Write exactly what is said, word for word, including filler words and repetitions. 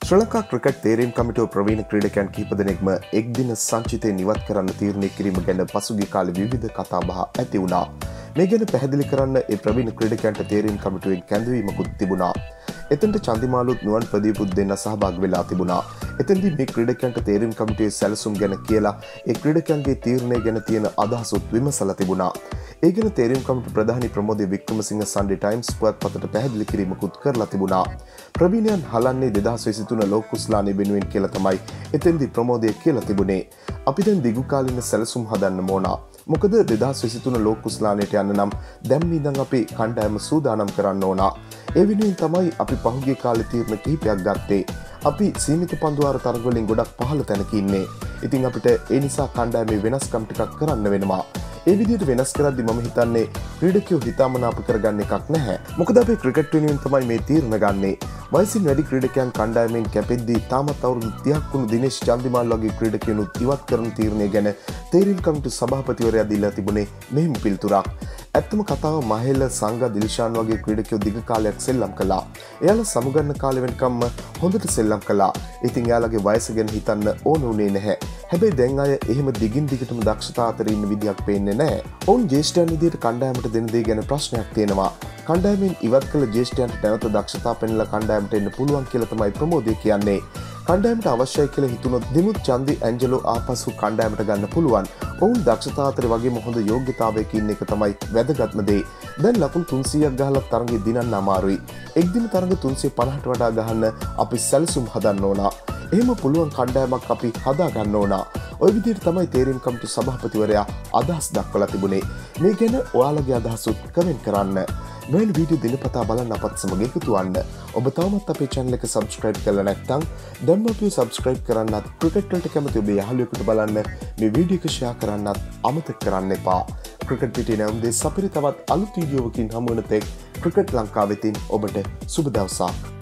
ශ්‍රී Lanka cricket තේරීම් කමිටුව ප්‍රවීණ ක්‍රීඩකයන් කිහිප දෙනෙක්ම එක් දින සංචිතයෙන් ඉවත් කරන්න තීරණය කිරීම ගැන පසුගිය කාලේ විවිධ කතාබහ ඇති වුණා. මේ ගැන පැහැදිලි කරන්න ඒ ප්‍රවීණ ක්‍රීඩකයන්ට තේරීම් කමිටුවෙන් කැඳවීමකුත් තිබුණා. එතෙන්ට චන්දිමාලුත් නුවන් ප්‍රදීපුත් දෙන්න සහභාගී වෙලා තිබුණා. එතෙන්දී මේ ක්‍රීඩකයන්ට තේරීම් කමිටුවේ සැලසුම් ගැන කියලා ඒ ක්‍රීඩකයන්ගේ තීරණය ගැන තියෙන අදහසුත් විමසලා තිබුණා. ඒ ගැන තේරීම් කමිටු ප්‍රධානී ප්‍රමෝදය වික්‍රමසිංහ සන්ඩේ ටයිම්ස් පුවත්පතට පැහැදිලි කිරීමකුත් කරලා තිබුණා. ප්‍රවීණයන් හලන්නේ දෙදහස් විසිතුන ලෝක කුසලානේ වෙනුවෙන් කියලා තමයි එතෙන්දී ප්‍රමෝදය කියලා තිබුණේ. අපි දැන් දිගු කාලින සැලසුම් හදන්න ඕන. මොකද දෙදහස් විසිතුන ලෝක කුසලානේට යන්න නම් දැන් ඉඳන් අපි කණ්ඩායම සූදානම් කරන්න ඕන. ඒ වෙනුවෙන් තමයි අපි පහුගිය කාලේ තීරණ කිහිපයක් ගත්තේ. අපි සීමිත පන්දුවාර තරග වලින් ගොඩක් පහළ තැනක ඉන්නේ. ඉතින් අපිට ඒ නිසා කණ්ඩායමේ වෙනස්කම් ටිකක් කරන්න වෙනවා. ඒ විදිහට වෙනස් කරද්දි මම හිතන්නේ ක්‍රීඩකයෝ හිතාමනාප කරගන්න එකක් නැහැ. මොකද අපි ක්‍රිකට් වෙනුවෙන් තමයි මේ තීරණ ගන්නේ. වයසින් වැඩි ක්‍රීඩකයන් කණ්ඩායමෙන් කැපෙද්දී තාමත් අවුරුදු තිහක් වුණු දිනේෂ් චන්දිමාල් වගේ ක්‍රීඩකයනුත් ඉවත් කරන තීරණය ගැන තේරීම් කමිටු සභාපතිවරයා දීලා තිබුණේ මෙහෙම පිළිතුරක්. ඇත්තම කතාව මහේල සංගා දිල්ෂාන් වගේ ක්‍රීඩකයෝ දිග කාලයක් සෙල්ලම් කළා. එයාලා සමුගන්න කාලෙ වෙනකම්ම හොඳට සෙල්ලම් කළා. ඉතින් එයාලගේ වයස ගැන හිතන්න ඕන උනේ නැහැ. හැබැයි දැන් අය එහෙම දිගින් දිගටම දක්ෂතා අතර ඉන්න විදියක් පේන්නේ නැහැ. ඔවුන් ජ්‍යෙෂ්ඨයන් විදියට කණ්ඩායමට දෙන දේ ගැන ප්‍රශ්නයක් තියෙනවා. කණ්ඩායමෙන් ඉවත් කළ ජ්‍යෙෂ්ඨයන්ට නැවත දක්ෂතා පෙන්වලා කණ්ඩායමට එන්න පුළුවන් කියලා තමයි ප්‍රමෝදය කියන්නේ. කණ්ඩායමට අවශ්‍යයි කියලා හිතුනොත් දිමුත් චන්දි ඇන්ජලෝ ආපසු කණ්ඩායමට ගන්න පුළුවන්. ඔවුන් දක්ෂතා අතර වගේම හොඳ යෝග්‍යතාවයක ඉන්න එක තමයි වැදගත්ම දේ. දැන් ලකුණු තුන්සීයක් ගහලා තරඟෙ දිනන්න අමාරුයි. එක් දින තරඟ තුන්සිය පනහට වඩා ගහන්න අපි සැලසුම් හදන්න ඕන. එහෙම පුළුවන් කණ්ඩායමක් අපි හදා ගන්න ඕන. ඔය විදිහට තමයි තේරීම් කමිටු සභාපතිවරයා අදහස් දක්වලා තිබුණේ. මේ ගැන ඔයාලගේ අදහසුත් කමෙන්ට් කරන්න. මෙවැනි වීඩියෝ දිනපතා බලන්න අපත් සමග එකතු වන්න. ඔබ තවමත් අපේ channel එක subscribe කරලා නැත්නම් දැන්ම අපිව subscribe කරන්නත් ක්‍රිකට් වලට කැමති ඔබේ යහළුවෙකුට බලන්න මේ වීඩියෝ එක share කරන්නත් අමතක කරන්න එපා. ක්‍රිකට් පිටේ නම් දෙස් අපිට තවත් අලුත් වීඩියෝවකින් හමු වෙන තෙක් ක්‍රිකට් ලංකාවෙතින් ඔබට සුබ දවසක්.